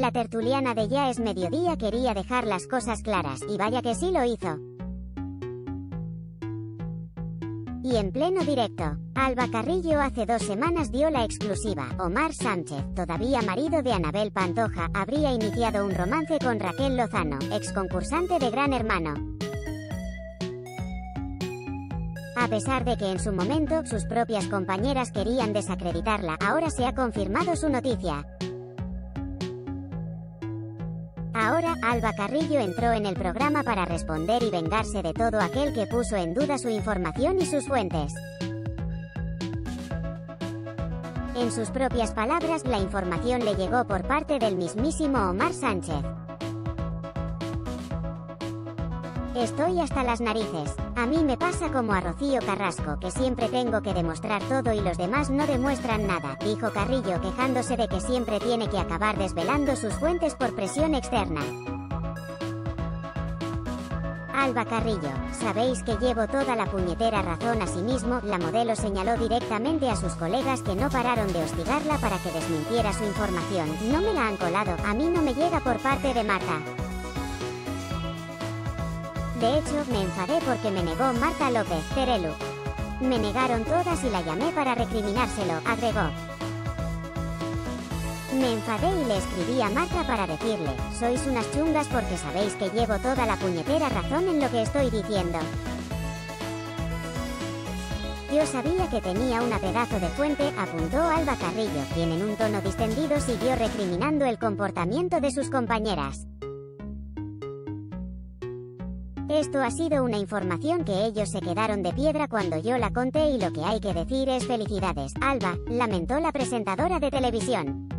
La tertuliana de Ya es Mediodía quería dejar las cosas claras, y vaya que sí lo hizo. Y en pleno directo, Alba Carrillo hace 2 semanas dio la exclusiva. Omar Sánchez, todavía marido de Anabel Pantoja, habría iniciado un romance con Raquel Lozano, ex concursante de Gran Hermano. A pesar de que en su momento, sus propias compañeras querían desacreditarla, ahora se ha confirmado su noticia. Ahora, Alba Carrillo entró en el programa para responder y vengarse de todo aquel que puso en duda su información y sus fuentes. En sus propias palabras, la información le llegó por parte del mismísimo Omar Sánchez. Estoy hasta las narices. A mí me pasa como a Rocío Carrasco, que siempre tengo que demostrar todo y los demás no demuestran nada, dijo Carrillo, quejándose de que siempre tiene que acabar desvelando sus fuentes por presión externa. Alba Carrillo, sabéis que llevo toda la puñetera razón. Asimismo, la modelo señaló directamente a sus colegas que no pararon de hostigarla para que desmintiera su información. No me la han colado, a mí no me llega por parte de Marta. De hecho, me enfadé porque me negó Marta López Terelu. Me negaron todas y la llamé para recriminárselo, agregó. Me enfadé y le escribí a Marta para decirle, sois unas chungas porque sabéis que llevo toda la puñetera razón en lo que estoy diciendo. Yo sabía que tenía una pedazo de fuente, apuntó Alba Carrillo, quien en un tono distendido siguió recriminando el comportamiento de sus compañeras. Esto ha sido una información que ellos se quedaron de piedra cuando yo la conté y lo que hay que decir es felicidades, Alba, lamentó la presentadora de televisión.